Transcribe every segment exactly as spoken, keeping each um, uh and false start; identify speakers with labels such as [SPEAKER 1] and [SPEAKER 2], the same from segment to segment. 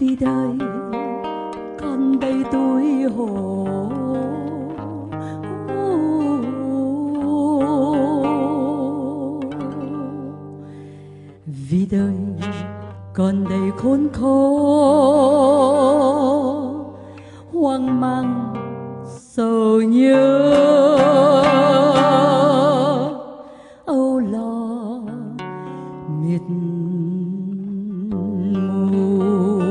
[SPEAKER 1] vì đời còn đây tôi hồ. Vì đời còn đầy khốn khổ, hoang mang sầu nhớ, âu lo miệt mù.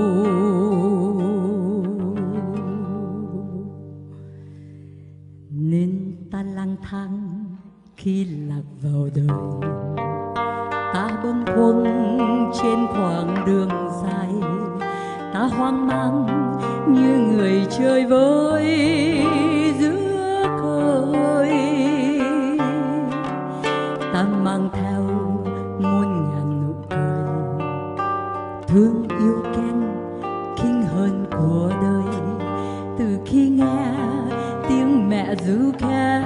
[SPEAKER 1] Nên ta lang thang khi lạc vào đời, ta bâng khuâng trên khoảng đường dài, ta hoang mang như người chơi với giữa khơi. Ta mang theo muôn ngàn nụ cười, thương yêu khen khinh hơn của đời. Từ khi nghe tiếng mẹ ru khẽ,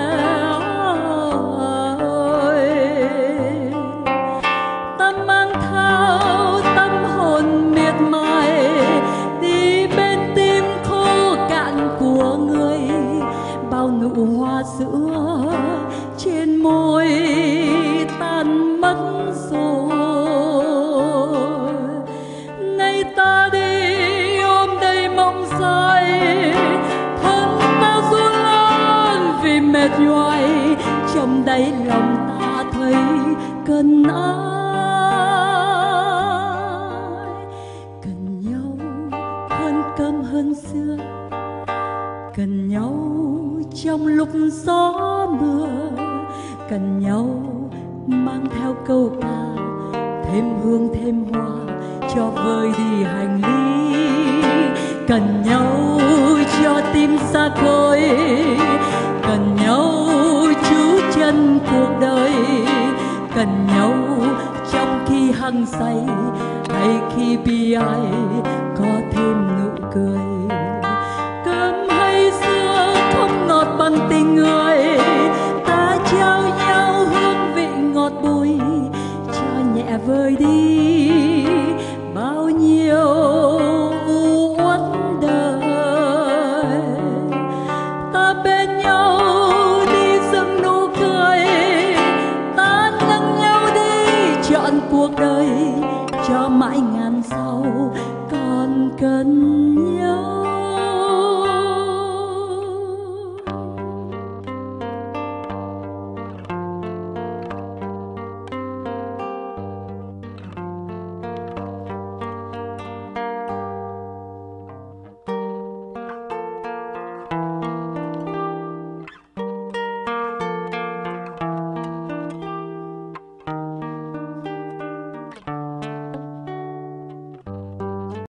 [SPEAKER 1] ta mang theo tâm hồn miệt mài đi bên tim khô cạn của người. Bao nụ hoa sữa trên môi tan mất rồi. Nay ta đi ôm đầy mộng say, thân ta run lên vì mệt nhoài. Trong đáy lòng ta thấy cần ai, cần nhau hơn cơm hơn xưa, cần nhau trong lúc gió mưa, cần nhau mang theo câu ca thêm hương thêm hoa cho vơi đi hành lý. Cần nhau cho tim xa khơi, cần nhau trú chân cuộc đời, cần nhau trong khi hăng say hay khi bi ai có thêm nụ cười. Cơm hay sữa không ngọt bằng tình người, ta trao nhau hương vị ngọt bùi cho nhẹ vơi đi bao nhiêu u uất đời. Ta bên nhau đi dâng nụ cười, ta nâng nhau đi trọn cuộc đời cho mãi ngàn sau còn cần